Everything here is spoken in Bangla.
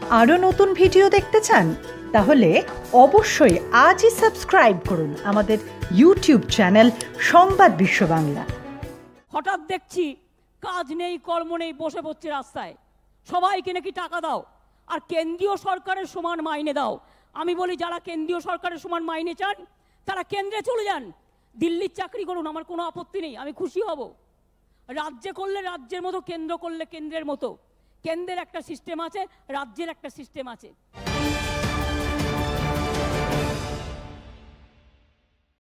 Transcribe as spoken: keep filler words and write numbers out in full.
আরও নতুন ভিডিও দেখতে চান তাহলে অবশ্যই আজই সাবস্ক্রাইব করুন আমাদের ইউটিউব চ্যানেল সংবাদ বিশ্ব বাংলা। হঠাৎ দেখছি কাজ নেই কর্ম নেই বসে পড়ছে রাস্তায়, সবাইকে নাকি টাকা দাও আর কেন্দ্রীয় সরকারের সমান মাইনে দাও। আমি বলি যারা কেন্দ্রীয় সরকারের সমান মাইনে চান তারা কেন্দ্রে চলে যান, দিল্লির চাকরি করুন, আমার কোনো আপত্তি নেই, আমি খুশি হব। রাজ্যে করলে রাজ্যের মতো, কেন্দ্র করলে কেন্দ্রের মতো। কেন্দ্রের একটা সিস্টেম আছে, রাজ্যের একটা সিস্টেম আছে।